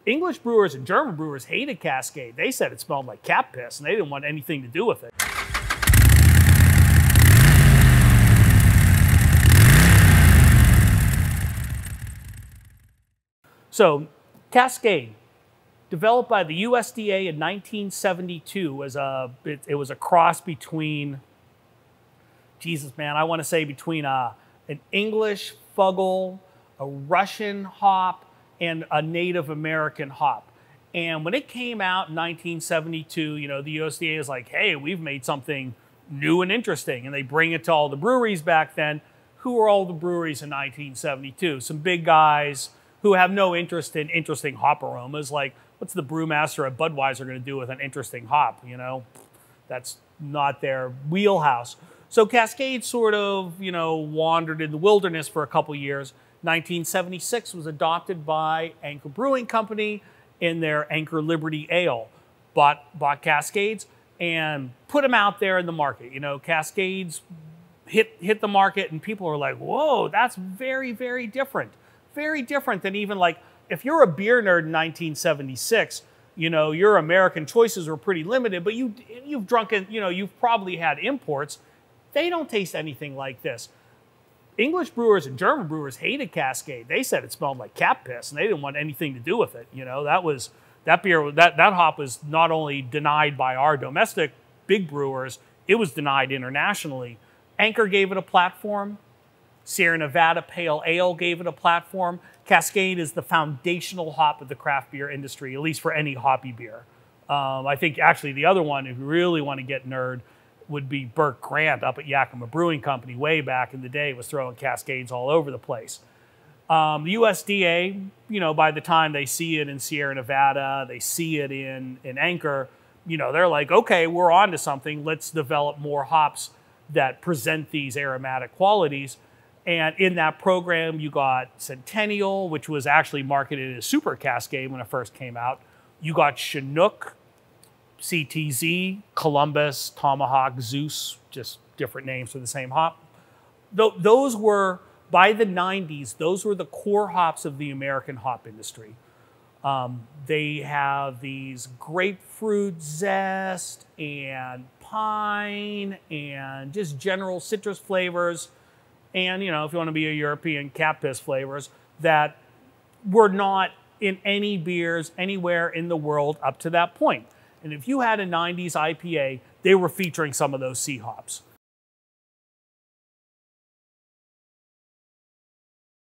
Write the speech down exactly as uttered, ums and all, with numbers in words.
English brewers and German brewers hated Cascade. They said it smelled like cat piss, and they didn't want anything to do with it. So, Cascade, developed by the U S D A in nineteen seventy-two, was a it, it was a cross between, Jesus man, I want to say between a, an English fuggle, a Russian hop, and a Native American hop. And when it came out in nineteen seventy-two, you know, the U S D A is like, hey, we've made something new and interesting. And they bring it to all the breweries back then. Who were all the breweries in nineteen seventy-two? Some big guys who have no interest in interesting hop aromas. Like, what's the brewmaster at Budweiser going to do with an interesting hop? You know, that's not their wheelhouse. So Cascade sort of, you know, wandered in the wilderness for a couple years. nineteen seventy-six was adopted by Anchor Brewing Company in their Anchor Liberty Ale. Bought, bought Cascades and put them out there in the market. You know, Cascades hit, hit the market and people are like, whoa, that's very, very different. Very different than even like, if you're a beer nerd in nineteen seventy-six, you know, your American choices were pretty limited, but you, you've drunken, you know, you've probably had imports. They don't taste anything like this. English brewers and German brewers hated Cascade. They said it smelled like cat piss, and they didn't want anything to do with it. You know, that was, that beer, that, that hop was not only denied by our domestic big brewers, it was denied internationally. Anchor gave it a platform. Sierra Nevada Pale Ale gave it a platform. Cascade is the foundational hop of the craft beer industry, at least for any hoppy beer. Um, I think actually the other one, if you really want to get nerd, would be Burke Grant up at Yakima Brewing Company way back in the day, was throwing Cascades all over the place. Um, the U S D A, you know, by the time they see it in Sierra Nevada, they see it in, in Anchor, you know, they're like, okay, we're on to something. Let's develop more hops that present these aromatic qualities. And in that program, you got Centennial, which was actually marketed as Super Cascade when it first came out. You got Chinook, C T Z, Columbus, Tomahawk, Zeus, just different names for the same hop. Th those were, by the nineties, those were the core hops of the American hop industry. Um, they have these grapefruit zest and pine and just general citrus flavors. And, you know, if you want to be a European, cat piss flavors that were not in any beers anywhere in the world up to that point. And if you had a nineties I P A, they were featuring some of those C hops.